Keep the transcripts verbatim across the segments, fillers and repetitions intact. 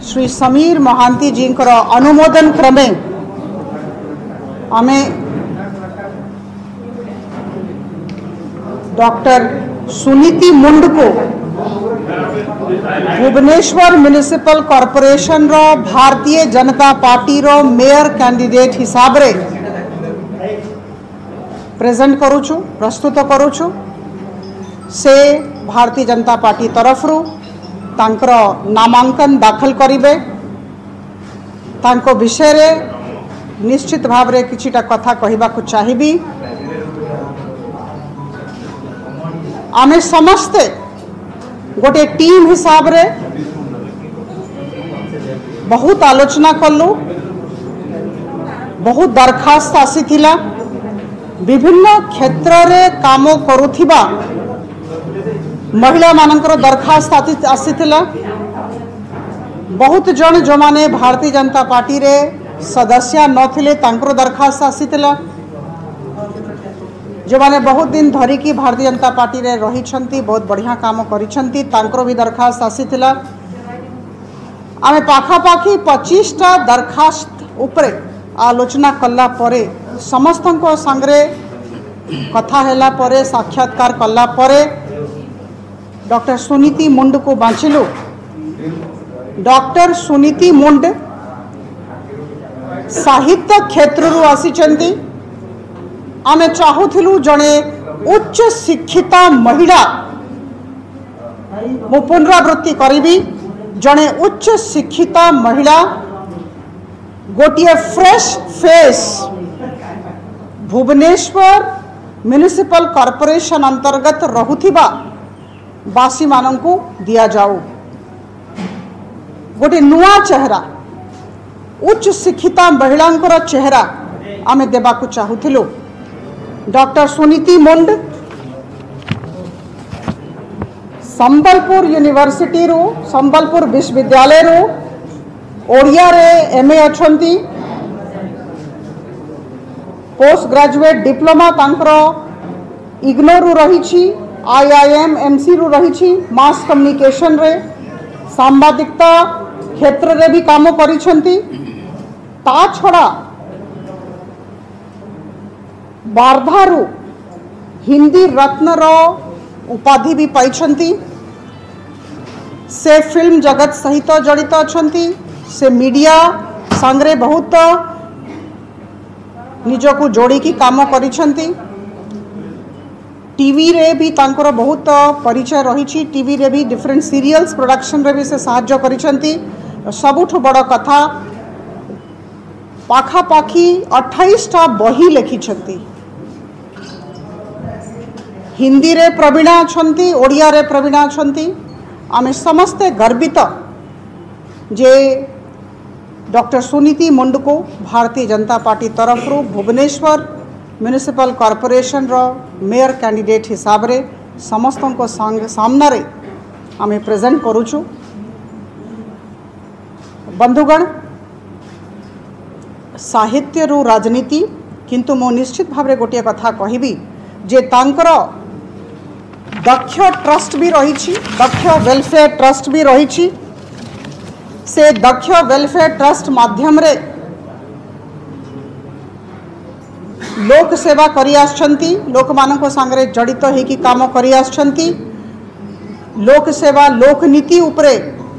श्री समीर महांती जी अनुमोदन क्रमे आमे डॉक्टर सुनीति मुंड को भुवनेश्वर म्युनिसिपल कॉर्पोरेशन रो भारतीय जनता पार्टी रो मेयर कैंडिडेट हिसाब रे प्रेजेंट करूछु प्रस्तुत करूछु से भारतीय जनता पार्टी तरफ रु तांकर नामांकन दाखल करिवे। तांको विषय रे निश्चित भाव रे किछिटा कथा कहिबा को चाहिबी। आमे समस्ते गोटे टीम हिसाब रे बहुत आलोचना कलु, बहुत दरखास्त आसीथिला, विभिन्न क्षेत्र रे काम करुथिबा महिला मानकर दरखास्त आसीथिला। बहुत जन जो माने भारतीय जनता पार्टी रे सदस्य नथिले तांकर दरखास्त आसीथिला। जो माने बहुत दिन धरी की भारतीय जनता पार्टी रे रही छंती, बहुत बढ़िया काम करी छंती, तांकर भी दरखास्त आसीथिला। आमे पाखा पाखी पच्चीस टा दरखास्त उपरे आलोचना कला परे समस्तन संगे कथा हैला परे साक्षात्कार कला परे डॉक्टर सुनीति मुंड को बांचिलु। डॉक्टर सुनीति मुंड साहित्य क्षेत्र रु आसीचंती। आमे चाहूथिलु जणे उच्च शिक्षिता महिला, मु पुनरावृत्ति करिबी, जणे उच्च शिक्षिता महिला गोटिए fresh face Bhubaneswar municipal corporation अंतर्गत रहुथिबा बासी मानंकु दिया जाऊ। गोटे नुआ चेहरा, उच्च शिक्षिता महिलांकर चेहरा आमे देबाकु चाहूथिलु। डॉक्टर सुनीति मुंड संबलपुर यूनिवर्सिटी रू संबलपुर विश्वविद्यालय रू ओडिया रे एमए अछंती। पोस्ट ग्रेजुएट डिप्लोमा तांकर इग्नोर रू रही, आईआईएम एमसी रू रही, मास कम्युनिकेशन रे सांबादिकता क्षेत्र रे भी काम करिछंती। ता छड़ा वार्धारू हिंदी रत्न रो उपाधि भी पाइछंती। से फिल्म जगत सहित जड़ित अछंती। से मीडिया संगरे बहुत निजको जोड़ी की काम करिछंती। टीवी रे भी तांकर बहुत परिचय रही, टीवी रे भी डिफरेंट सीरियल्स प्रोडक्शन रे भी से साहाय्य करिछंती। सबुठु बड़ कथा पाखा पाखी अट्ठाईस टा बही लिखिछंती। हिंदी रे प्रवीणा अछंती, ओडिया रे प्रवीणा अछंती। आमे समस्ते गर्वित जे डॉक्टर सुनीति मुंड को भारतीय जनता पार्टी तरफ रु भुवनेश्वर म्युनिसिपल कॉर्पोरेशन रो मेयर कैंडिडेट हिसाब रे समस्तों को सामना रे आमे प्रेजेंट करूछु। बंधुगण, साहित्य रु राजनीति, किंतु मो निश्चित भाव रे गोटे कथा कहिबी जे तांकर दक्ष ट्रस्ट भी रही, दक्ष वेलफेयर ट्रस्ट भी रही। से दक्ष वेलफेयर ट्रस्ट माध्यम रे लोक सेवा करी आछंती, लोक मानको संगे जड़ित तो होकी काम करी आछंती। लोक सेवा लोकनीति उपरे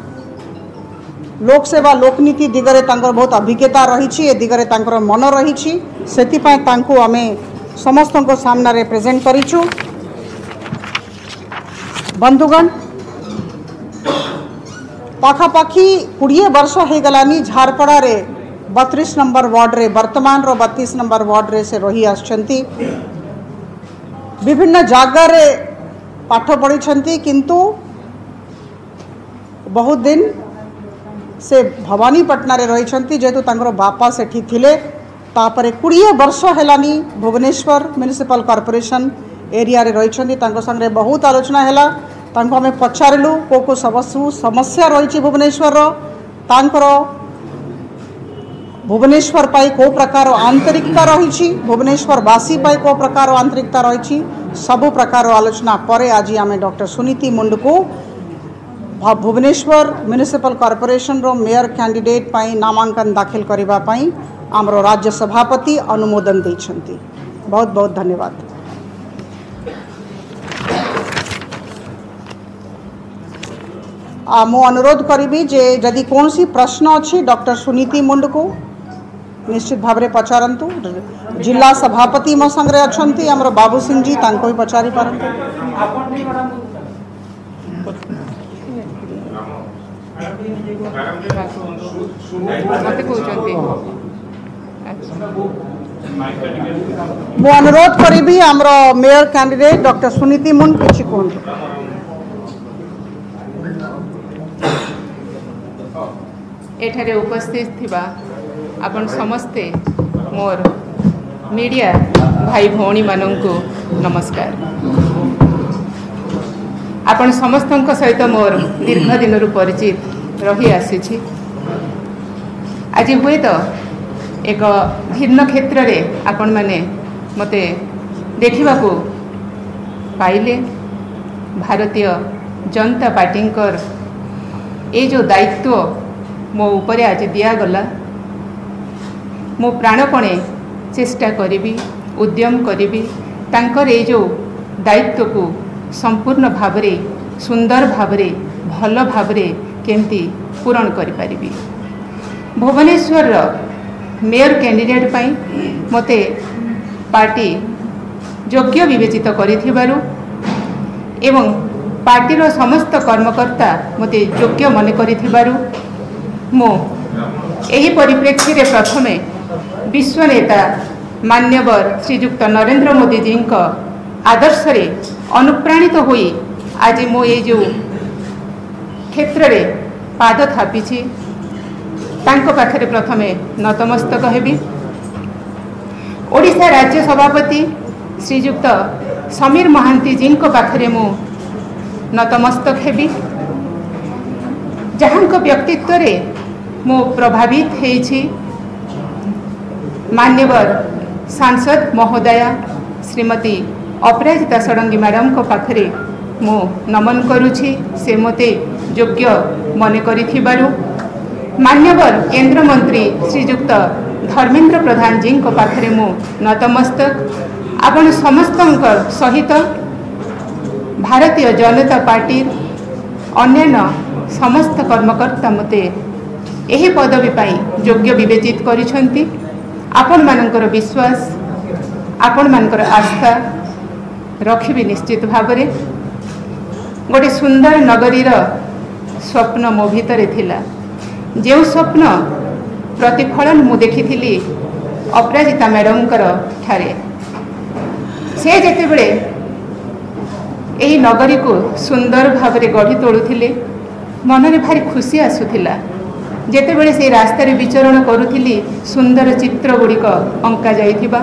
लोक सेवा लोकनीति दिगरे तांकर बहुत अभिज्ञता रही, ए दिगरे तांकर मन रही। सेति पय तांको आमे समस्तों को सामना रे प्रेजेंट करिछु। बंधुगण, पाखापाखी कोड़े वर्ष हो गलानी झारपड़ा रे बत्रीस नंबर वार्ड रे वर्तमान रो बत्तीस नंबर वार्ड रे से रही आछंती। विभिन्न जगह रे पाठ पढ़ी छंती, किंतु बहुत दिन से भवानीपटना रे रही छंती, जेतु तांकर बापा सेठी थिले। तापरे कोड़े वर्ष हेलानी भुवनेश्वर म्युनिसिपल कॉर्पोरेशन एरिया रे रही छंती। तांको संगे बहुत आलोचना हैला। तांको हमें पचारिलु को को सबसु समस्या रही भुवनेश्वर रो, तांकर भुवनेश्वर पाई को प्रकार आंतरिकता रही, भुवनेश्वर वासी पाई को प्रकार आंतरिकता रही, सबु प्रकार आलोचना परे आज आमे डॉक्टर सुनीति मुंड को भुवनेश्वर म्युनिसिपल कॉर्पोरेशन रो मेयर कैंडिडेट पाई नामांकन दाखिल करिबा पाई आमरो राज्य सभापति अनुमोदन दैछंती। बहुत बहुत धन्यवाद। मु अनुरोध करी जे जदि कौन सी प्रश्न अच्छी डॉक्टर सुनीति मुंड को निश्चित भाव में पचारतु। जिला सभापति मो संगे अच्छा आमर बाबू सिंह जी तांको भी पचारि पारंतु। मु अनुरोध करी आमर मेयर कैंडिडेट डॉक्टर सुनीति मुंड किछि कहंतु। एठारे उपस्थित थिबा आपण समस्ते मोर मीडिया भाई भौणी मानंकु नमस्कार। आपण समस्तंक सहित मोर दीर्घ दिन परिचित रही आसी। आज हुए तो एक भिन्न क्षेत्र रे आपण माने मते देखिबा को पाइले। भारतीय जनता पार्टी ये जो दायित्व मो उपरे आज दिगला मो प्राणपणे चेष्टा करी उद्यम करी तांकर ये जो दायित्व को संपूर्ण भावरे सुंदर भावरे भल भावरे केमती पूरण करि पारिबी। भुवनेश्वर मेयर कैंडिडेट पाई मते पार्टी योग्य विवेचित करिथिबारु एवं पार्टीर समस्त कर्मकर्ता मते योग्य मन करिथिबारु मो एही परिप्रेक्षी रे प्रथमे विश्व नेता मान्यवर श्रीयुक्त नरेंद्र मोदी जी का आदर्श रे अनुप्राणित तो होई आज मो ये जो क्षेत्र रे पाद थापी तांको पाखरे प्रथमे नतमस्तक हेबी। ओडिशा राज्य सभापति श्रीयुक्त समीर महांती जी को पाखरे मो नतमस्तक हेबी। जहां को व्यक्तित्व रे मो प्रभावित हेछि मान्यवर सांसद महोदया श्रीमती अपराजिता षडंगी मैडम को पाखरे मो नमन करुछि। से मते योग्य मन करिथिबारु मान्यवर केंद्र मंत्री श्रीयुक्त धर्मेंद्र प्रधान जी को पाखरे मो नतमस्तक। आपण समस्तंकर सहित भारतीय जनता पार्टी अन्य समस्त कर्मकर्ता मते यही पदवी पाई योग्य विवेचित करिसेंती। आपण मानकर विश्वास आपण मानकर आस्था रखिबी निश्चित भावरे। गोटे सुंदर नगरीर स्वप्न मो भितरे थिला। जो स्वप्न प्रतिफलन मु देखिथिली अपराजिता मैडम ठारे। से जेतेबेले एही नगरी को सुंदर भावरे गढ़ी तोड़ुथिले मनरे भारी खुशी आसुथिला। जेतेबेले से रास्ता रे विचरण करुथिली सुंदर चित्र गुड़िक अंका जाइथिबा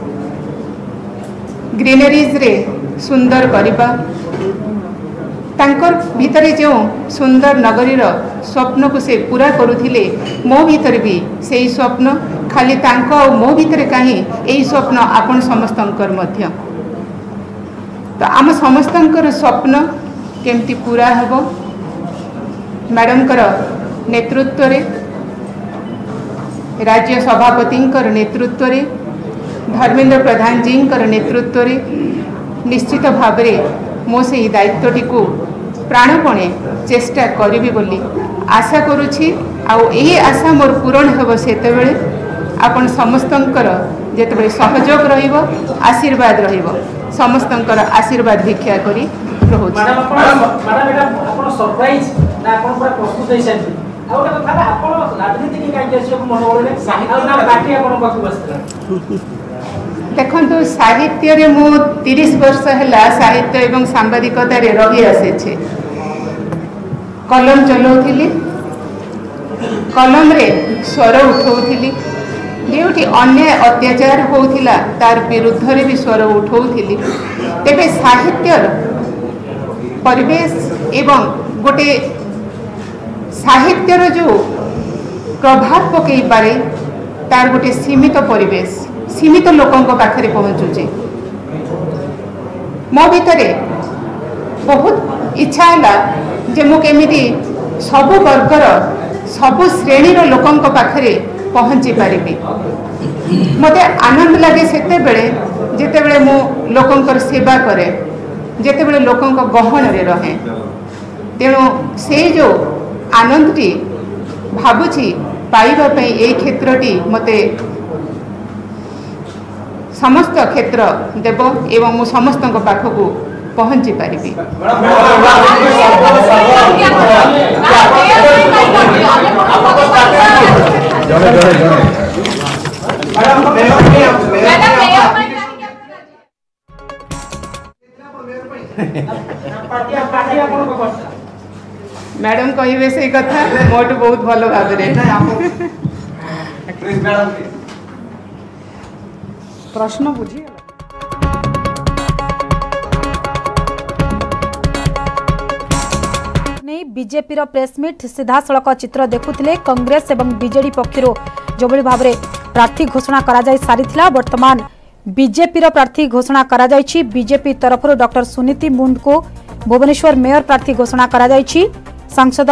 ग्रीनरीज रे सुंदर करिबा तांकर भितरे जो सुंदर नगरीर स्वप्न को से पूरा करुथिले मो भितरे भी सेही स्वप्न खाली तांको मो भितरे काहे एही स्वप्न आपण समस्तंकर मध्य। तो आम समस्तंकर स्वप्न केमती पूरा हेबो मैडम कर नेतृत्व रे राज्य सभापति नेतृत्व रे धर्मेंद्र प्रधान जी नेतृत्व रे निश्चित भाव में मो से दायित्वटी को प्राणपणे चेष्टा करी बोली आशा करुछि। आउ यही आशा मोर पूरण हेब सेतेबेले आपण समस्तंकर जेतेबेले सहयोग रहिबो आशीर्वाद रहिबो समस्तंकर आशीर्वाद भिक्षा करी रहुछि। मैडम मैडम एटा आपण सरप्राइज ना आपण पूरा प्रस्तुत होई सेंती आ ओटा कथा आपण राजनीति के काई केसियो मनोबल रे साहित्य ना बाकी आपण पाखु बसला। देखो साहित्य रे मु तीस वर्ष है साहित्य एवं सांबादिकता रे रही आसे कलम चलाउथिली कलम रे स्वर उठाउथिली जोटी अन्याय अत्याचार होउथिला तार विरुद्ध रे भी स्वर उठाउथिली। तेबे साहित्य परिवेश एवं गोटे साहित्यर जो प्रभाव पकई पारे तार गोटे सीमित परिवेश सीमित लोकों पाखरे पहुँचुचे। मो भितरे बहुत इच्छा है जे मु केमिति सबु वर्गर सबु श्रेणीर लोकंक पाखरे पहुँची पारिबी। मते आनंद लगे सेते बेले जेते बेले मु लोकंकर सेवा करे, जेते बेले लोकंक गहन रे रहे। तेणु से जो आनंदटी भाबुची पाइबा पई ए क्षेत्रटी मते समस्त क्षेत्र देव एवं मु समस्त पाखक पहुँची पारिबी। मैडम कहे से कथा मोट बहुत भल भाव प्रश्न बुझी नहीं बीजेपी प्रेसमिट सीधासलख चित्र देखुले कांग्रेस एवं बीजेडी पक्षर जो भाव में प्रार्थी घोषणा करा जाय सारिथिला। वर्तमान बीजेपी प्रार्थी घोषणा करा जायछि। बीजेपी तरफ डॉक्टर सुनीति मुंड को भुवनेश्वर मेयर प्रार्थी घोषणा करा जायछि। सांसद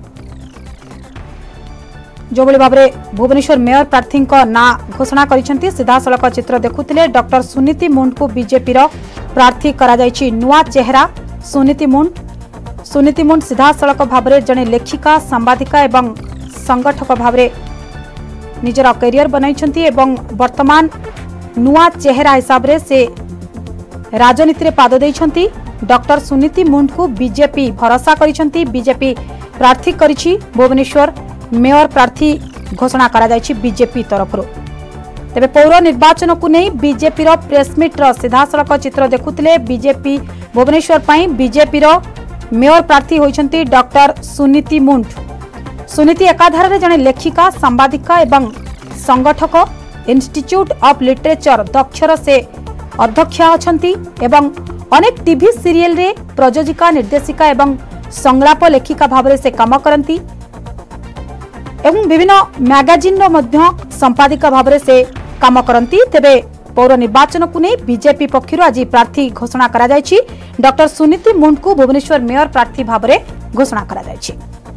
जो भाव में भुवनेश्वर मेयर प्रार्थी ना घोषणा करिसेंती। सीधासलख चित्र देखुले डॉक्टर सुनीति मुंड को बीजेपी प्रार्थी करा जायछि। नुआ चेहरा सुनीति मुंड सुनीति मुंड सीधासलख भाव में जड़े लेखिका सांबादिका एवं संगठक भाव में निजर कैरियर बनाई एवं वर्तमान नुआ चेहरा हिसाब रे से राजनीति रे पाद देइछंती। डॉक्टर सुनीति मुंड को बीजेपी भरोसा करिसेंती। बीजेपी प्रार्थी करिछि। भुवनेश्वर मेयर प्रार्थी घोषणा करा जायछि बीजेपी तरफ। तेबे पौर निर्वाचन को नहीं बीजेपी रो प्रेसमिट रो सीधासलख चित्र देखुतिले। बीजेपी भुवनेश्वर पई बीजेपी रो मेयर प्रार्थी होइछंती डॉक्टर सुनीति मुंड। सुनीति एकाधार रे जने लेखिका सांबादिका एवं संगठक इंस्टीट्यूट ऑफ लिटरेचर दक्षर से अध्यक्ष अछंती एवं अनेक टीवी सीरियल रे प्रयोजिका निर्देशिका एवं संलाप लेखिका भाव से काम करती एवं विभिन्न मैगजीन रो मध्य संपादिका भाव से काम करती। तेबे पौर निर्वाचन को नहीं बीजेपी पक्षर आज प्रार्थी घोषणा करा जायछि। डॉक्टर सुनीति मुंड को भुवनेश्वर मेयर प्रार्थी भाव में घोषणा करा जायछि।